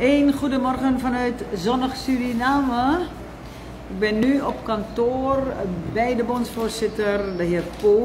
Een goedemorgen vanuit zonnig Suriname. Ik ben nu op kantoor bij de bondsvoorzitter, de heer Pool.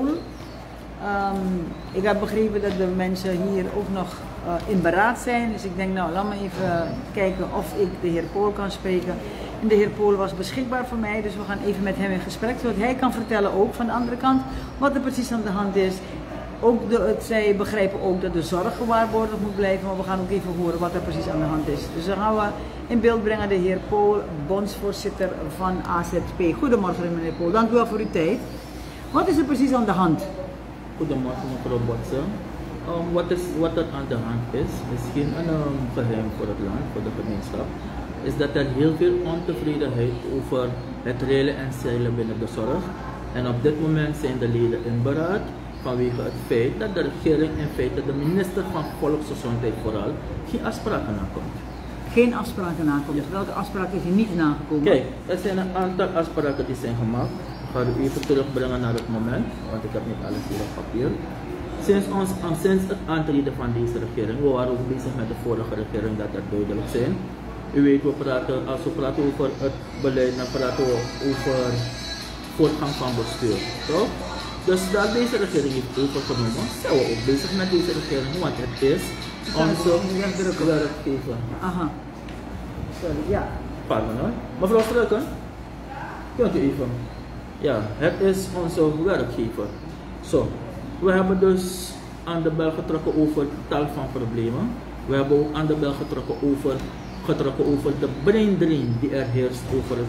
Ik heb begrepen dat de mensen hier ook nog in beraad zijn. Dus ik denk, nou, laat me even kijken of ik de heer Pool kan spreken. En de heer Pool was beschikbaar voor mij, dus we gaan even met hem in gesprek. Zodat hij kan vertellen ook van de andere kant wat er precies aan de hand is. Ook zij begrijpen ook dat de zorg gewaarborgd moet blijven, maar we gaan ook even horen wat er precies aan de hand is. Dus dan gaan we in beeld brengen de heer Pool, bondsvoorzitter van AZP. Goedemorgen meneer Pool, dank u wel voor uw tijd. Wat is er precies aan de hand? Goedemorgen mevrouw Botsen. Wat er aan de hand is geen geheim voor het land, voor de gemeenschap, is dat er heel veel ontevredenheid over het reilen en zeilen binnen de zorg. En op dit moment zijn de leden in beraad vanwege het feit dat de regering in feite, de minister van Volksgezondheid vooral, geen afspraken nakomt. Geen afspraken nakomt? Ja. Welke afspraken is er niet nagekomen? Kijk, er zijn een aantal afspraken die zijn gemaakt. Ik ga u even terugbrengen naar het moment, want ik heb niet alles hier op papier. Sinds het aantreden van deze regering, we waren ook bezig met de vorige regering, dat er duidelijk zijn. U weet, als we praten over het beleid, dan praten we over voortgang van bestuur, toch? Dus dat deze regering heeft overgenomen, zijn we ook bezig met deze regering, want het is onze werkgever. Aha. Sorry, ja. Pardon hoor. Mevrouw Struiken, kunt u even? Ja, het is onze werkgever. Zo, we hebben dus aan de bel getrokken over tal van problemen. We hebben ook aan de bel getrokken over de brain drain die er heerst over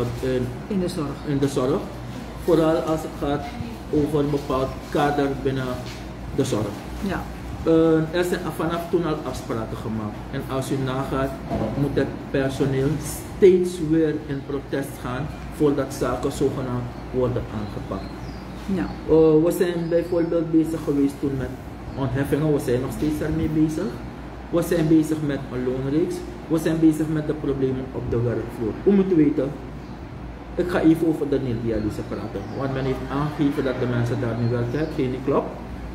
in de zorg. Vooral als het gaat over een bepaald kader binnen de zorg. Ja. Er zijn vanaf toen al afspraken gemaakt. En als u nagaat, moet het personeel steeds weer in protest gaan voordat zaken zogenaamd worden aangepakt. Ja. We zijn bijvoorbeeld bezig geweest toen met ontheffingen, we zijn nog steeds ermee bezig. We zijn bezig met een loonreeks. We zijn bezig met de problemen op de werkvloer. U moet weten, ik ga even over de neerdialyse praten. Want men heeft aangegeven dat de mensen daar nu werken. Hetgeen niet klopt.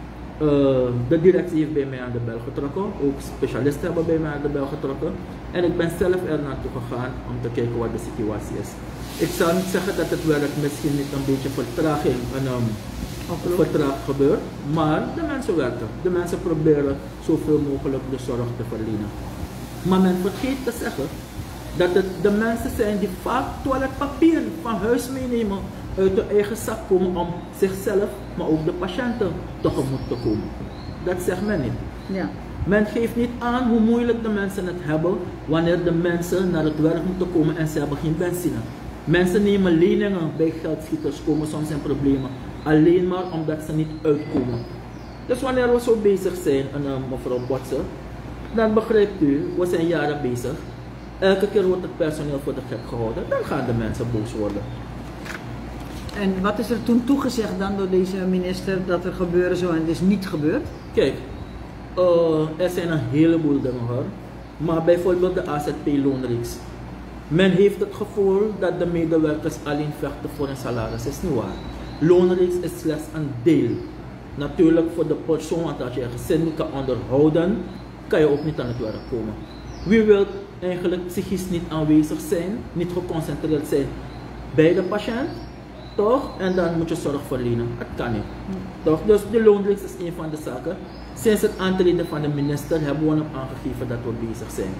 De directie heeft bij mij aan de bel getrokken. Ook specialisten hebben bij mij aan de bel getrokken. En ik ben zelf er naartoe gegaan om te kijken wat de situatie is. Ik zal niet zeggen dat het werk misschien niet een beetje vertraging vertraagd gebeurt. Maar de mensen werken. De mensen proberen zoveel mogelijk de zorg te verlenen. Maar men vergeet te zeggen dat het de mensen zijn die vaak toiletpapier van huis meenemen, uit de eigen zak komen om zichzelf, maar ook de patiënten tegemoet te komen. Dat zegt men niet. Ja. Men geeft niet aan hoe moeilijk de mensen het hebben wanneer de mensen naar het werk moeten komen en ze hebben geen benzine. Mensen nemen leningen bij geldschieters, komen soms in problemen, alleen maar omdat ze niet uitkomen. Dus wanneer we zo bezig zijn, mevrouw Botsen, dan begrijpt u, we zijn jaren bezig. Elke keer wordt het personeel voor de gek gehouden, dan gaan de mensen boos worden. En wat is er toen toegezegd dan door deze minister dat er gebeuren zou en het is niet gebeurd? Kijk, er zijn een heleboel dingen hoor. Maar bijvoorbeeld de AZP-loonreeks. Men heeft het gevoel dat de medewerkers alleen vechten voor een salaris. Dat is niet waar. Loonreeks is slechts een deel. Natuurlijk voor de persoon, want als je een gezin niet kan onderhouden, kan je ook niet aan het werk komen. Wie wil eigenlijk psychisch niet aanwezig zijn, niet geconcentreerd zijn bij de patiënt, toch? En dan moet je zorg verlenen. Het kan niet. Toch? Dus de loonreeks is een van de zaken. Sinds het aantreden van de minister hebben we hem aangegeven dat we bezig zijn.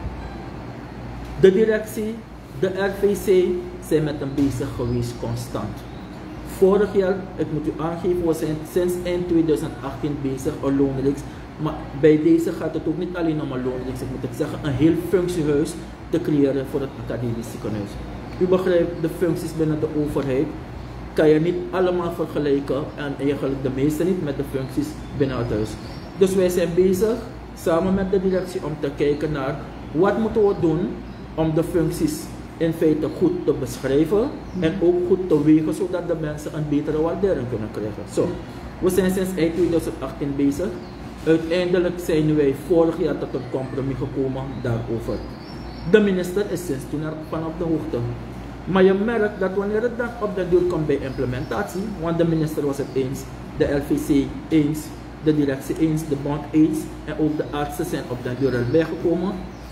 De directie, de RVC zijn met hem bezig geweest constant. Vorig jaar, ik moet u aangeven, we zijn sinds eind 2018 bezig een loonreeks. Maar bij deze gaat het ook niet alleen om een loonreeks, ik moet het zeggen, een heel functiehuis te creëren voor het academisch ziekenhuis. U begrijpt, de functies binnen de overheid kan je niet allemaal vergelijken en eigenlijk de meeste niet met de functies binnen het huis. Dus wij zijn bezig samen met de directie om te kijken naar wat moeten we doen om de functies in feite goed te beschrijven en ook goed te wegen zodat de mensen een betere waardering kunnen krijgen. Zo, we zijn sinds eind 2018 bezig. Uiteindelijk zijn wij vorig jaar tot een compromis gekomen daarover. De minister is sinds toen ervan op de hoogte. Maar je merkt dat wanneer het dan op de duur komt bij implementatie, want de minister was het eens, de LVC eens, de directie eens, de bond eens en ook de artsen zijn op de duur erbij gekomen,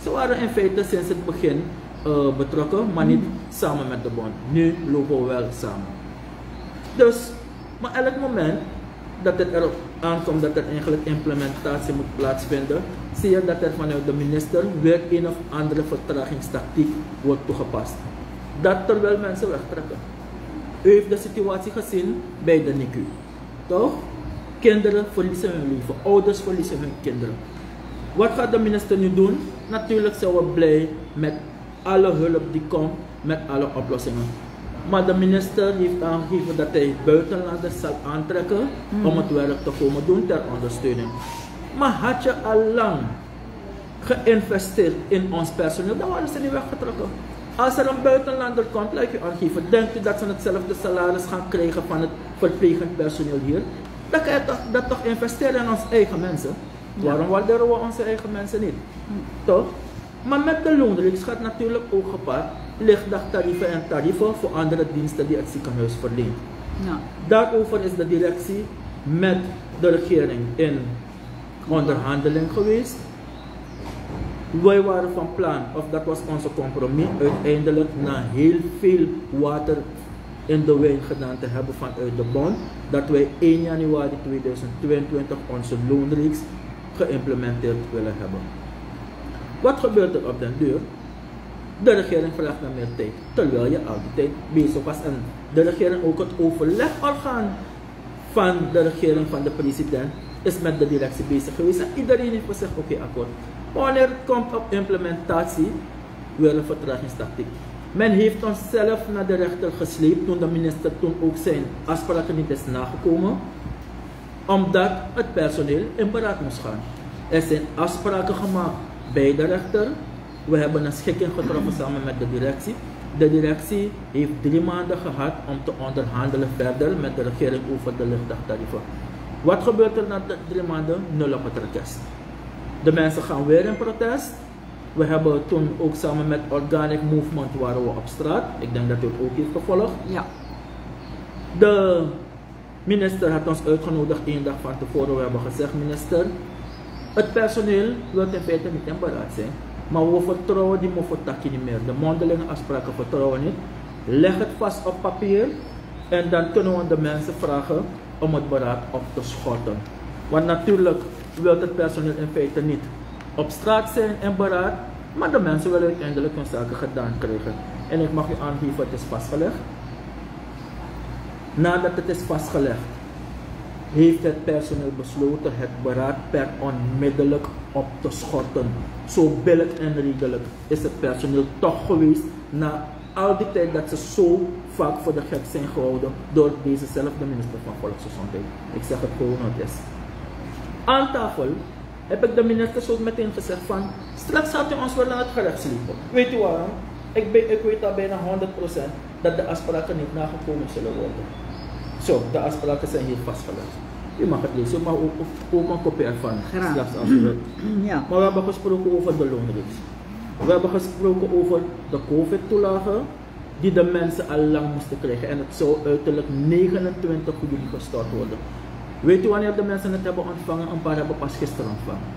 Ze waren in feite sinds het begin betrokken, maar niet samen met de bond. Nu lopen we wel samen. Dus, maar elk moment dat het erop aankomt dat er eigenlijk implementatie moet plaatsvinden, zie je dat er vanuit de minister weer een of andere vertragingstactiek wordt toegepast. Dat terwijl mensen wegtrekken. U heeft de situatie gezien bij de NICU. Toch? Kinderen verliezen hun leven, ouders verliezen hun kinderen. Wat gaat de minister nu doen? Natuurlijk zijn we blij met alle hulp die komt, met alle oplossingen. Maar de minister heeft aangegeven dat hij buitenlanders zal aantrekken om het werk te komen doen ter ondersteuning. Maar had je al lang geïnvesteerd in ons personeel, dan waren ze niet weggetrokken. Als er een buitenlander komt, laat je aangeven, denkt u dat ze hetzelfde salaris gaan krijgen van het verplegend personeel hier? Dan kan je dat toch investeren in onze eigen mensen. Ja. Waarom waarderen we onze eigen mensen niet? Toch? Maar met de loonreeks gaat natuurlijk ook gepaard lichtdagtarieven en tarieven voor andere diensten die het ziekenhuis verleent. Ja. Daarover is de directie met de regering in onderhandeling geweest. Wij waren van plan, of dat was onze compromis, uiteindelijk na heel veel water in de wijn gedaan te hebben vanuit de bond, dat wij 1 januari 2022 onze loonreeks geïmplementeerd willen hebben. Wat gebeurt er op den duur? De regering vraagt naar meer tijd, terwijl je al die tijd bezig was. En de regering, ook het overlegorgaan van de regering van de president, is met de directie bezig geweest. En iedereen heeft gezegd, oké, akkoord. Wanneer het komt op implementatie, weer een vertragingstactiek. Men heeft ons zelf naar de rechter gesleept toen de minister toen ook zijn afspraken niet is nagekomen, omdat het personeel in beraad moest gaan. Er zijn afspraken gemaakt bij de rechter. We hebben een schikking getroffen samen met de directie. De directie heeft 3 maanden gehad om te onderhandelen verder met de regering over de lichtdagtarieven. Wat gebeurt er na de 3 maanden? 0 op het request. De mensen gaan weer in protest. We hebben toen ook samen met Organic Movement waren we op straat. Ik denk dat u het ook heeft gevolgd. Ja. De minister had ons uitgenodigd 1 dag van tevoren. We hebben gezegd, minister, het personeel wil in feite niet in beraad zijn. Maar we vertrouwen die Mofotaki niet meer. De mondelinge afspraken vertrouwen niet. Leg het vast op papier. En dan kunnen we de mensen vragen om het beraad op te schorten. Want natuurlijk wil het personeel in feite niet op straat zijn en beraad. Maar de mensen willen uiteindelijk hun zaken gedaan krijgen. En ik mag u aangeven, het is vastgelegd. Nadat het is vastgelegd, heeft het personeel besloten het beraad per onmiddellijk op te schorten. Zo billig en redelijk is het personeel toch geweest na al die tijd dat ze zo vaak voor de gek zijn gehouden door dezezelfde minister van Volksgezondheid. Ik zeg het gewoon wat het is. Aan tafel heb ik de minister zo meteen gezegd van, straks gaat u ons wel naar het gerecht slepen. Weet u waarom? Ik weet al bijna 100% dat de afspraken niet nagekomen zullen worden. Zo, de afspraken zijn hier vastgelegd. U mag het lezen, maar ook een kopie ervan. Straks als u wilt. Ja. Maar we hebben gesproken over de loonreeks. We hebben gesproken over de COVID-toelagen die de mensen al lang moesten krijgen. En het zou uiterlijk 29 juli gestort worden. Weet u wanneer de mensen het hebben ontvangen? Een paar hebben pas gisteren ontvangen.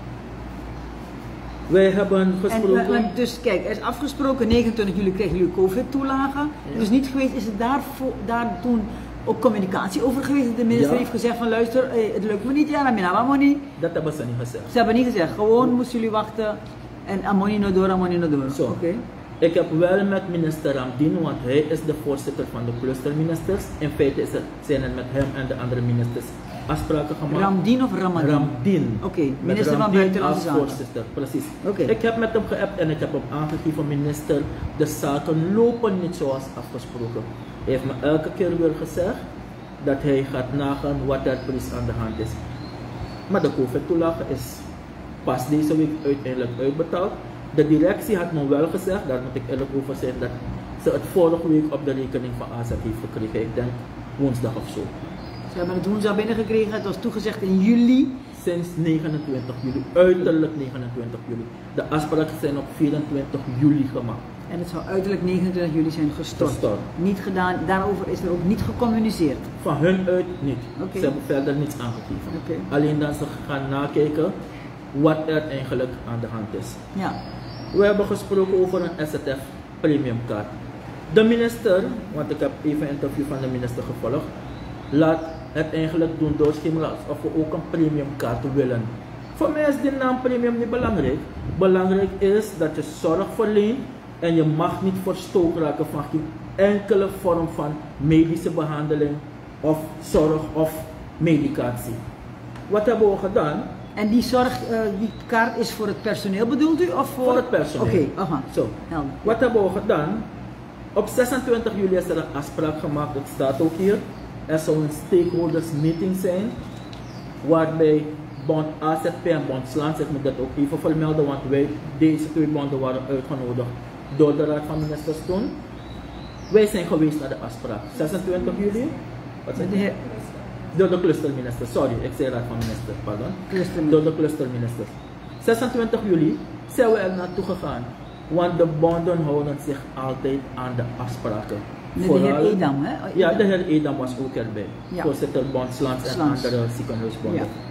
Wij hebben gesproken... Dus kijk, er is afgesproken 29 juli krijgen jullie COVID-toelagen. Ja. Dus niet geweest, is het daar toen ook communicatie over geweest? De minister heeft gezegd van luister, het lukt me niet, ja, dan ben niet. Dat hebben ze niet gezegd. Ze hebben niet gezegd, gewoon moesten jullie wachten en ammonie no door. Zo. Okay. Ik heb wel met minister Ramdien, want hij is de voorzitter van de clusterministers. In feite zijn er met hem en de andere ministers afspraken gemaakt. Ramdien of Ramadan? Ramdien. Oké, minister van Buitenlandse Zaken. Voorzitter, precies. Okay. Ik heb met hem geappt en ik heb hem aangegeven, minister, de zaken lopen niet zoals afgesproken. Hij heeft me elke keer weer gezegd dat hij gaat nagaan wat er precies aan de hand is. Maar de COVID-toelage is pas deze week uiteindelijk uitbetaald. De directie had me wel gezegd, daar moet ik eerlijk over zijn, dat ze het vorige week op de rekening van AZ heeft gekregen. Ik denk woensdag of zo. Ze hebben het woensdag binnengekregen, het was toegezegd in juli. Sinds 29 juli, uiterlijk 29 juli. De afspraken zijn op 24 juli gemaakt. En het zou uiterlijk 29 juli zijn gestort. Niet gedaan, daarover is er ook niet gecommuniceerd. Van hun uit niet. Okay. Ze hebben verder niets aangegeven. Okay. Alleen dat ze gaan nakijken wat er eigenlijk aan de hand is. Ja. We hebben gesproken over een SZF premium kaart. De minister, want ik heb even een interview van de minister gevolgd, laat het eigenlijk doen doorschemeren alsof we ook een premium kaart willen. Voor mij is die naam premium niet belangrijk. Belangrijk is dat je zorg verleent en je mag niet verstoken raken van geen enkele vorm van medische behandeling of zorg of medicatie. Wat hebben we gedaan? En die zorg, die kaart is voor het personeel bedoelt u? Of voor het personeel. Oké, aha. Zo. Wat hebben we gedaan? Op 26 juli is er een afspraak gemaakt, het staat ook hier. Er zou een stakeholders meeting zijn, waarbij bond AZP en bond Slant, ik moet dat ook even vermelden, want deze twee bonden waren uitgenodigd door de Raad van Ministers toen. Wij zijn geweest naar de afspraak. 26 juli? Wat zei je? Door de clusterminister, sorry, ik zei Raad van Ministers, pardon. Door de clusterminister. 26 juli zijn we er naartoe gegaan, want de bonden houden zich altijd aan de afspraken. De heer Edam, hè? Ja, de heer Edam was ook erbij. Ja. Voorzitter bond Slant en andere ziekenhuisbonden. Ja.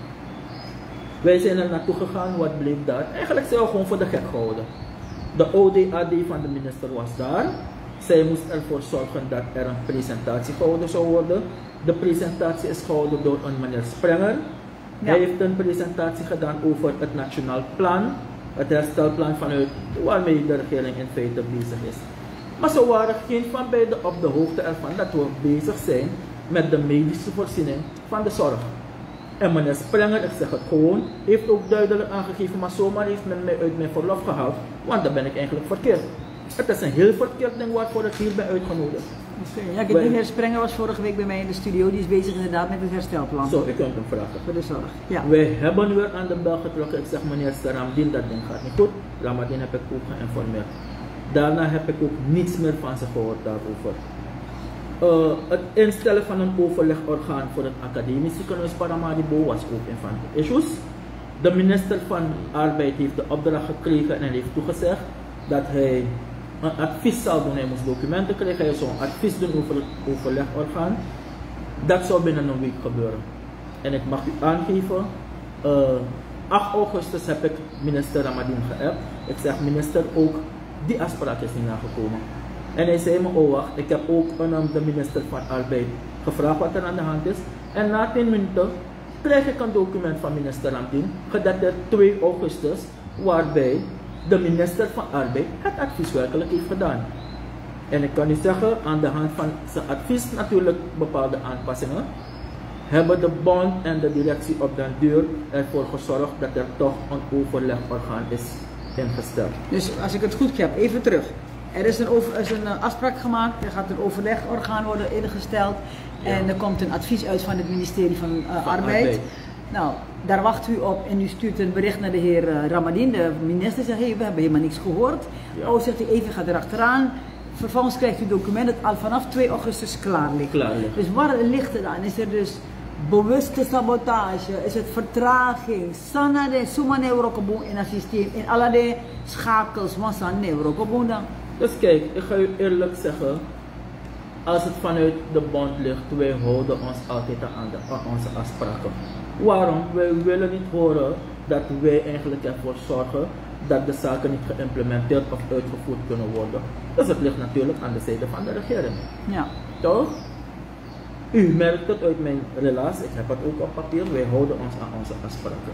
Wij zijn er naartoe gegaan, wat bleef daar? Eigenlijk zijn we gewoon voor de gek gehouden. De ODAD van de minister was daar. Zij moest ervoor zorgen dat er een presentatie gehouden zou worden. De presentatie is gehouden door een meneer Sprenger. Ja. Hij heeft een presentatie gedaan over het nationaal plan, het herstelplan vanuit waarmee de regering in feite bezig is. Maar ze waren geen van beiden op de hoogte ervan dat we bezig zijn met de medische voorziening van de zorg. En meneer Sprenger, ik zeg het gewoon, heeft ook duidelijk aangegeven, maar zomaar heeft men mij uit mijn verlof gehaald, want dan ben ik eigenlijk verkeerd. Het is een heel verkeerd ding waarvoor ik hier ben uitgenodigd. Ja, de heer Sprenger was vorige week bij mij in de studio, die is bezig inderdaad met het herstelplan. Zo, ik kunt hem vragen. Voor de zorg, ja. Wij hebben weer aan de bel getrokken, ik zeg meneer Ramdien, dat ding gaat niet goed. Ramdien heb ik ook geïnformeerd. Daarna heb ik ook niets meer van ze gehoord daarover. Het instellen van een overlegorgaan voor het academisch ziekenhuis Paramaribo was ook een van de issues. De minister van Arbeid heeft de opdracht gekregen en heeft toegezegd dat hij een advies zal doen. Hij moest documenten krijgen, hij zou een advies doen over het overlegorgaan. Dat zou binnen een week gebeuren. En ik mag u aangeven, 8 augustus heb ik minister Ramadien geappt. Ik zeg minister, ook die afspraak is niet nagekomen. En hij zei me, oh wacht, ik heb ook de minister van Arbeid gevraagd wat er aan de hand is. En na 10 minuten krijg ik een document van minister Ramdien, gedateerd 2 augustus, waarbij de minister van Arbeid het advies werkelijk heeft gedaan. En ik kan u zeggen, aan de hand van zijn advies natuurlijk bepaalde aanpassingen, hebben de bond en de directie op den duur ervoor gezorgd dat er toch een overlegorgaan is ingesteld. Dus als ik het goed heb, even terug. Er is een afspraak gemaakt, er gaat een overlegorgaan worden ingesteld en er komt een advies uit van het ministerie van Arbeid. Nou, daar wacht u op en u stuurt een bericht naar de heer Ramadien, de minister zegt, hey, we hebben helemaal niks gehoord. Ja. Oh, zegt hij, even gaat erachteraan. Vervolgens krijgt u document dat al vanaf 2 augustus klaar ligt. Dus waar ligt het aan? Is er dus bewuste sabotage? Is het vertraging? Sana de suma neurokobon in het systeem, in alle de schakels, massa neurokobon dan? Dus kijk, ik ga u eerlijk zeggen, als het vanuit de bond ligt, wij houden ons altijd aan onze afspraken. Waarom? Wij willen niet horen dat wij eigenlijk ervoor zorgen dat de zaken niet geïmplementeerd of uitgevoerd kunnen worden. Dus het ligt natuurlijk aan de zijde van de regering. Ja. Toch? U merkt het uit mijn relatie, ik heb het ook op papier, wij houden ons aan onze afspraken.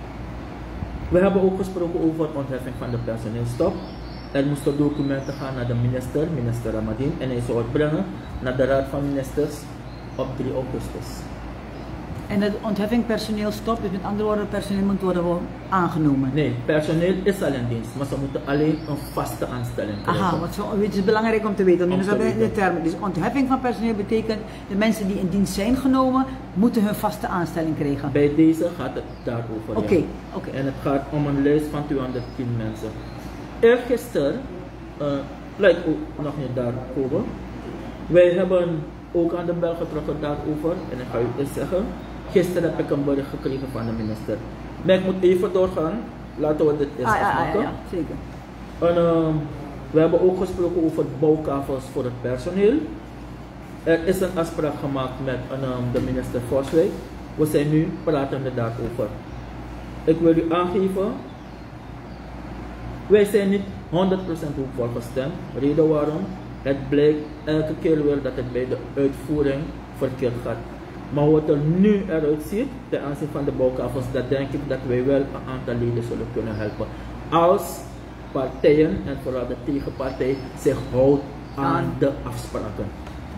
We hebben ook gesproken over ontheffing van de personeelstop. Er moesten documenten gaan naar de minister Ramadien, en hij zou het brengen naar de Raad van Ministers op 3 augustus. En de ontheffing personeel stopt, dus met andere woorden, personeel moet worden aangenomen? Nee, personeel is al in dienst, maar ze moeten alleen een vaste aanstelling krijgen. Aha, het is belangrijk om te weten. Dus ontheffing van personeel betekent, de mensen die in dienst zijn genomen, moeten hun vaste aanstelling krijgen? Bij deze gaat het daarover. Oké. En het gaat om een lijst van 210 mensen. Eergisteren, lijkt ook nog niet daarover, wij hebben ook aan de bel getrokken daarover, en ik ga u eens zeggen, gisteren heb ik een bericht gekregen van de minister. Maar ik moet even doorgaan, laten we dit eerst afmaken. Ja, zeker. En, we hebben ook gesproken over bouwkavels voor het personeel. Er is een afspraak gemaakt met de minister Forswijk. We zijn nu pratende daarover. Ik wil u aangeven, Wij zijn niet 100% hoopvol gestemd. Reden waarom? Het blijkt elke keer weer dat het bij de uitvoering verkeerd gaat. Maar hoe het er nu eruit ziet, ten aanzien van de bouwkavels, dat denk ik dat wij wel een aantal leden zullen kunnen helpen. Als partijen, en vooral de tegenpartij, zich houdt aan de afspraken.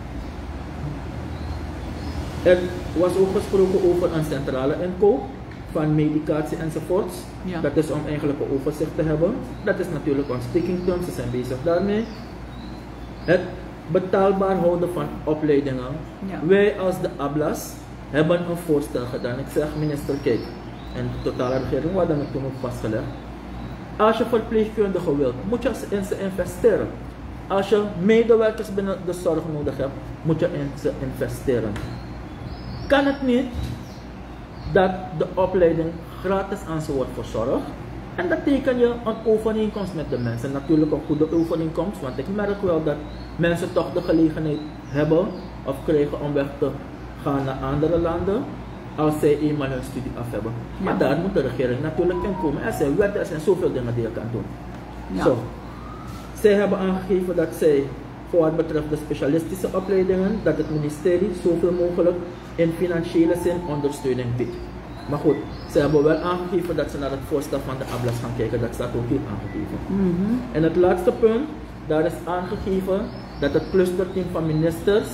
Er was ook gesproken over een centrale inkoop van medicatie enzovoorts. Ja. Dat is om eigenlijk een overzicht te hebben. Dat is natuurlijk een speaking term, ze zijn bezig daarmee. Het betaalbaar houden van opleidingen. Ja. Wij als de ABLAS hebben een voorstel gedaan. Ik zeg minister, kijk, en de totale regering, we hadden het toen ook vastgelegd. Als je verpleegkundigen wilt, moet je in ze investeren. Als je medewerkers binnen de zorg nodig hebt, moet je in ze investeren. Kan het niet dat de opleiding gratis aan ze wordt verzorgd? En dat teken je een overeenkomst met de mensen. Natuurlijk een goede overeenkomst, want ik merk wel dat mensen toch de gelegenheid hebben of krijgen om weg te gaan naar andere landen als zij eenmaal hun studie af hebben. Ja. Maar daar moet de regering natuurlijk in komen. Er zijn wetten, er zijn zoveel dingen die je kan doen. Ja. Zo. Zij hebben aangegeven dat zij voor wat betreft de specialistische opleidingen, dat het ministerie zoveel mogelijk in financiële zin ondersteuning biedt. Maar goed, ze hebben wel aangegeven dat ze naar het voorstel van de ABLAS gaan kijken. Dat staat ook hier aangegeven. En het laatste punt, daar is aangegeven dat het clusterteam van ministers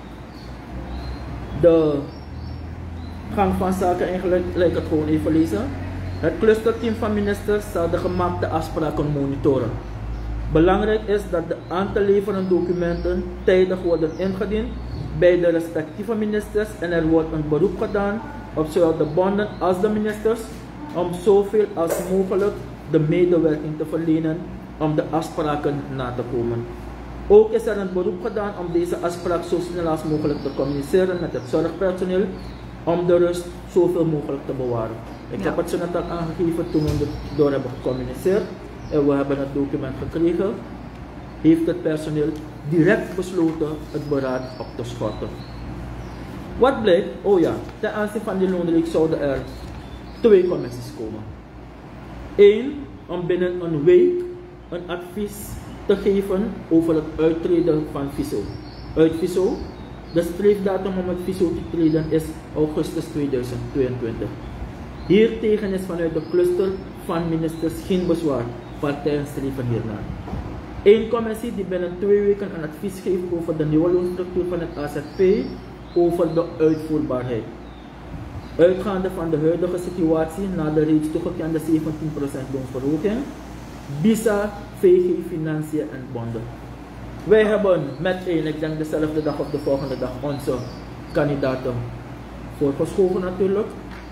de gang van zaken, eigenlijk, laat ik het gewoon even lezen. Het clusterteam van ministers zal de gemaakte afspraken monitoren. Belangrijk is dat de aan te leveren documenten tijdig worden ingediend bij de respectieve ministers en er wordt een beroep gedaan op zowel de bonden als de ministers om zoveel als mogelijk de medewerking te verlenen om de afspraken na te komen. Ook is er een beroep gedaan om deze afspraak zo snel als mogelijk te communiceren met het zorgpersoneel om de rust zoveel mogelijk te bewaren. Ik heb het zo net al aangegeven toen we door hebben gecommuniceerd en we hebben het document gekregen, heeft het personeel direct besloten het beraad op te schorten. Wat blijkt? Oh ja, ten aanzien van die loonreeks zouden er 2 commissies komen. 1 om binnen een week een advies te geven over het uittreden van FISO. Uit FISO, de streefdatum om het FISO te treden is augustus 2022. Hiertegen is vanuit de cluster van ministers geen bezwaar. Partijen streven hiernaar. 1 commissie die binnen 2 weken een advies geeft over de nieuwe loonstructuur van het AZP, over de uitvoerbaarheid. Uitgaande van de huidige situatie na de reeds toegekende 17% loonverhoging, BISA, VG, Financiën en bonden. Wij hebben met ik denk dezelfde dag of de volgende dag, onze kandidaten voorgeschoven natuurlijk.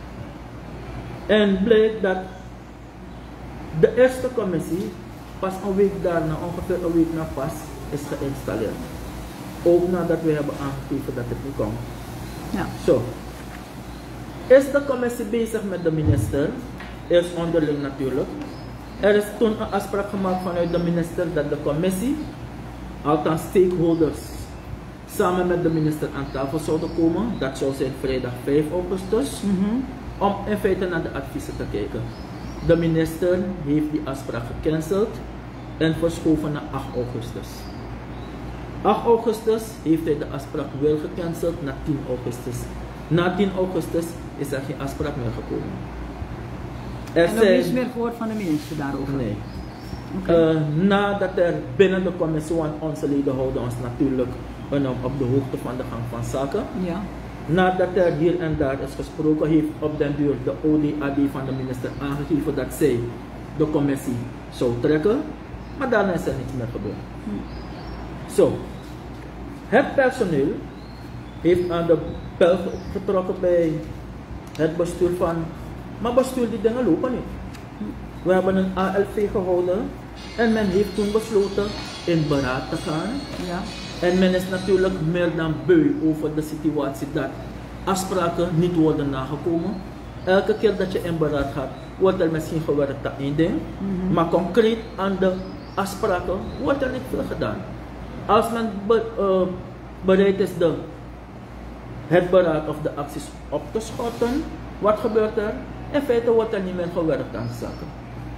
En blijkt dat de eerste commissie pas een week daarna, ongeveer een week na pas, is geïnstalleerd. Ook nadat we hebben aangegeven dat het niet komt. Ja. Zo. Is de commissie bezig met de minister? Eerst onderling natuurlijk. Er is toen een afspraak gemaakt vanuit de minister dat de commissie, althans stakeholders, samen met de minister aan tafel zouden komen. Dat zou zijn vrijdag 5 augustus. Om in feite naar de adviezen te kijken. De minister heeft die afspraak gecanceld en verschoven naar 8 augustus. 8 augustus heeft hij de afspraak weer gecanceld naar 10 augustus. Na 10 augustus is er geen afspraak meer gekomen. En nog niets meer gehoord van de minister daarover? Nee. Okay. Nadat er binnen de commissie, want onze leden houden ons natuurlijk op de hoogte van de gang van zaken. Ja. Nadat er hier en daar is gesproken, heeft op den duur de ODAD van de minister aangegeven dat zij de commissie zou trekken, maar daarna is er niets meer gebeurd. Zo, het personeel heeft aan de bel getrokken bij het bestuur van, maar bestuur die dingen lopen niet. We hebben een ALV gehouden en men heeft toen besloten in beraad te gaan. Ja. En men is natuurlijk meer dan beu over de situatie dat afspraken niet worden nagekomen. Elke keer dat je in beraad gaat, wordt er misschien gewerkt aan één ding. Maar concreet aan de afspraken wordt er niet veel gedaan. Als men bereid is het beraad of de acties op te schorten, wat gebeurt er? In feite wordt er niet meer gewerkt aan zaken.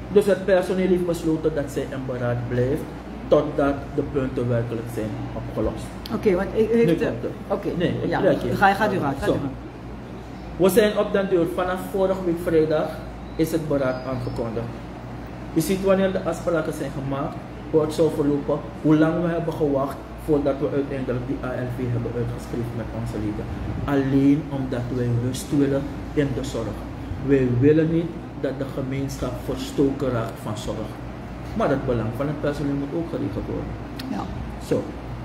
Dus het personeel heeft besloten dat zij in beraad blijft totdat de punten werkelijk zijn opgelost. Oké, want u heeft... Nu komt het. Oké, Nee, ik ja. blijf hier. Gaat u gaan. Zo. We zijn op den duur, vanaf vorige week vrijdag is het beraad aangekondigd. Je ziet wanneer de afspraken zijn gemaakt, hoe het zou verlopen, hoe lang we hebben gewacht voordat we uiteindelijk die ALV hebben uitgeschreven met onze leden. Alleen omdat wij rust willen in de zorg. Wij willen niet dat de gemeenschap verstoken raakt van zorg. Maar het belang van het personeel moet ook geregeld worden. Ja. Zo.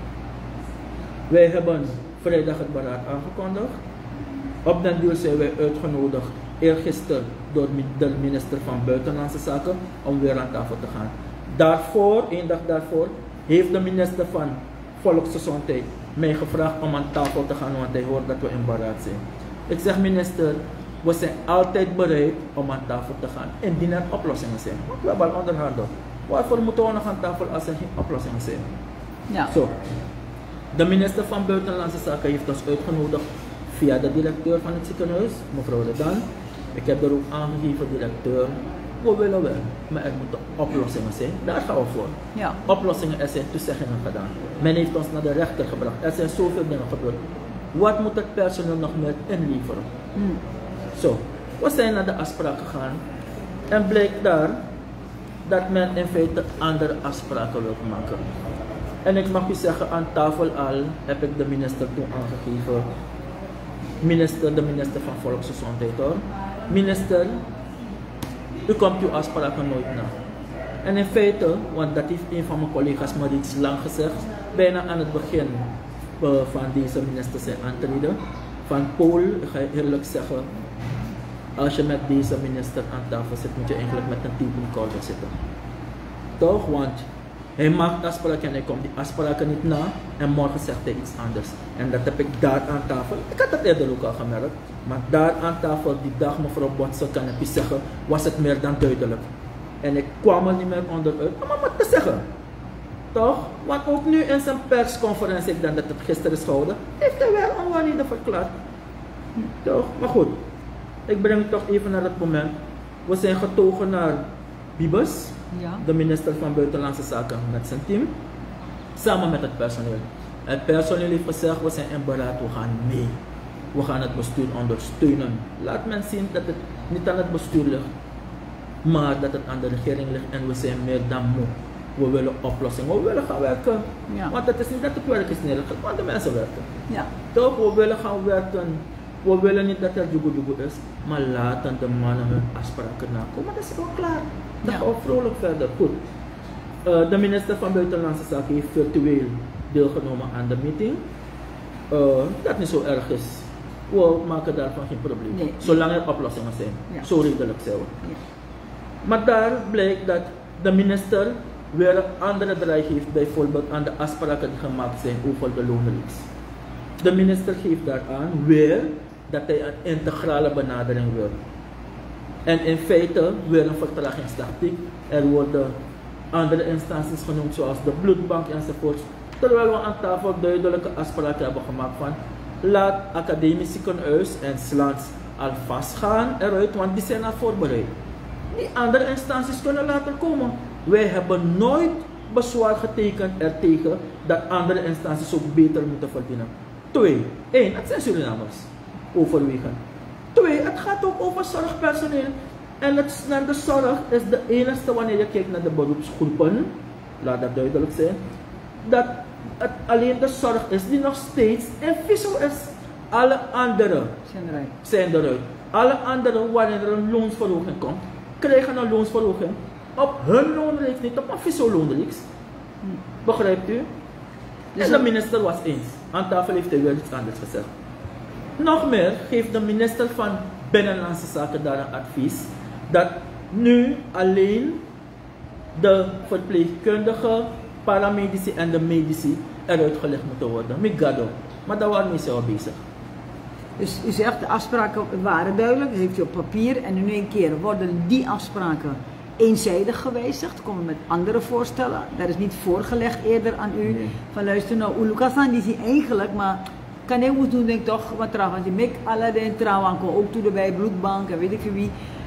Wij hebben vrijdag het beraad aangekondigd. Op den duur zijn wij uitgenodigd eergisteren door de minister van Buitenlandse Zaken om weer aan tafel te gaan. Daarvoor, één dag daarvoor, heeft de minister van Volksgezondheid mij gevraagd om aan tafel te gaan, want hij hoort dat we in beraad zijn. Ik zeg minister, we zijn altijd bereid om aan tafel te gaan indien er oplossingen zijn. Want we hebben al onderhandeld. Waarvoor moeten we nog aan tafel als er geen oplossingen zijn? Ja. Zo. De minister van Buitenlandse Zaken heeft ons uitgenodigd via de directeur van het ziekenhuis, mevrouw Redan. Ik heb er ook aangegeven, directeur, we willen wel, maar er moeten oplossingen zijn. Daar gaan we voor. Ja. Oplossingen, er zijn toezeggingen gedaan. Men heeft ons naar de rechter gebracht. Er zijn zoveel dingen gebeurd. Wat moet het personeel nog meer inleveren? Zo, we zijn naar de afspraak gegaan en blijkt daar dat men in feite andere afspraken wil maken. En ik mag u zeggen, aan tafel al heb ik de minister toen aangegeven, de minister van Volksgezondheid hoor. Minister, u komt uw afspraken nooit na. En in feite, want dat heeft een van mijn collega's me reeds lang gezegd, bijna aan het begin van deze minister zijn aantreden, van Pool, ik ga eerlijk zeggen, als je met deze minister aan tafel zit, moet je eigenlijk met een tape recorder zitten. Toch? Want hij maakt afspraken en hij komt die afspraken niet na en morgen zegt hij iets anders. En dat heb ik daar aan tafel, ik had dat eerder ook al gemerkt, maar daar aan tafel, die dag mevrouw Botsen, kan ik u zeggen, was het meer dan duidelijk. En ik kwam er niet meer onderuit om wat te zeggen. Toch? Want ook nu in zijn persconferentie, ik denk dat het gisteren is gehouden, heeft hij wel onwaardig verklaard. Toch? Maar goed, ik breng het toch even naar het moment. We zijn getogen naar Bibes, Ja. de minister van Buitenlandse Zaken met zijn team, samen met het personeel. Het personeel heeft gezegd, we zijn in beraad, we gaan mee. We gaan het bestuur ondersteunen. Laat men zien dat het niet aan het bestuur ligt, maar dat het aan de regering ligt en we zijn meer dan moe. We willen oplossingen, we willen gaan werken. Ja. Want het is niet dat het werk is neergelegd, want de mensen werken. Ja. Toch, we willen gaan werken. We willen niet dat er joegoe is, maar laten de mannen hun afspraken nakomen. Dat is gewoon klaar. Dan Ja. gaan we vrolijk verder. Goed. De minister van Buitenlandse Zaken heeft virtueel deelgenomen aan de meeting. Dat niet zo erg is. We maken daarvan geen probleem. Nee. Zolang er oplossingen zijn. Ja. Zo redelijk zijn we. Ja. Maar daar blijkt dat de minister weer een andere draai geeft, bijvoorbeeld aan de afspraken die gemaakt zijn over de loonreeks. De minister geeft daaraan weer dat hij een integrale benadering wil. En in feite weer een vertragingstactiek. Er worden andere instanties genoemd zoals de bloedbank enzovoort. Terwijl we aan tafel duidelijke afspraken hebben gemaakt van laat academisch ziekenhuis en SLANS alvast gaan eruit, want die zijn al voorbereid. Die andere instanties kunnen later komen. Wij hebben nooit bezwaar getekend ertegen dat andere instanties ook beter moeten verdienen. 2. 1. Het zijn Surinamers. Overwegend. 2. Het gaat ook over zorgpersoneel. En naar de zorg is de enige wanneer je kijkt naar de beroepsgroepen, laat dat duidelijk zijn, dat het alleen de zorg is die nog steeds in viso is. Alle anderen zijn eruit. Alle anderen, wanneer er een loonsverhoging komt, krijgen een loonsverhoging op hun loonreeks, niet op een viso-loonreeks. Begrijpt u? Dus en de minister was eens. Aan tafel heeft hij weer iets anders gezegd. Nog meer geeft de minister van Binnenlandse Zaken daar een advies dat nu alleen de verpleegkundigen, paramedici en de medici eruit gelegd moeten worden. Migado. Maar daar waren we zo bezig. Dus u zegt de afspraken waren duidelijk, dat heeft u op papier en in één keer worden die afspraken eenzijdig gewijzigd, komen met andere voorstellen. Dat is niet voorgelegd eerder aan u. Nee. Van luister nou, Ulukasan die zie eigenlijk, maar kan ik moet doen denk ik toch wat trouwens, die mik Aladdin trouwens ook toe erbij, bloedbank en weet ik veel wie.